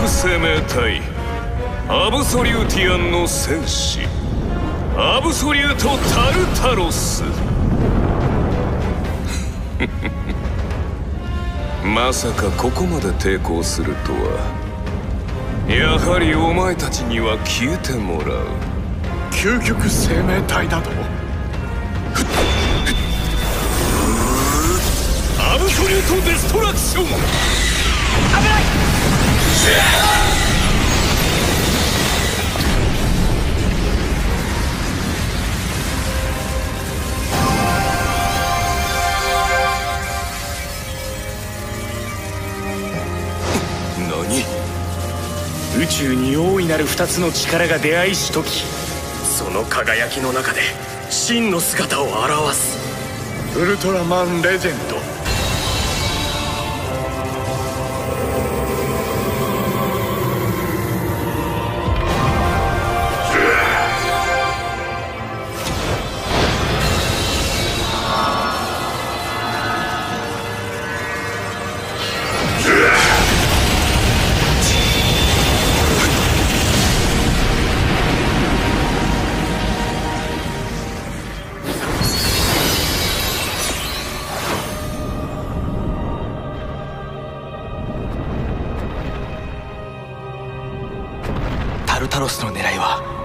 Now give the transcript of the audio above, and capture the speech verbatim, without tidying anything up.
極生命体アブソリューティアンの戦士アブソリュート・タルタロスまさかここまで抵抗するとは。やはりお前たちには消えてもらう。 究極生命体だと。 アブソリュート・デストラクション。危ない。 宇宙に大いなる二つの力が出会いしとき、その輝きの中で真の姿を表す。 ウルトラマンレジェンド。 タルタロスの狙いは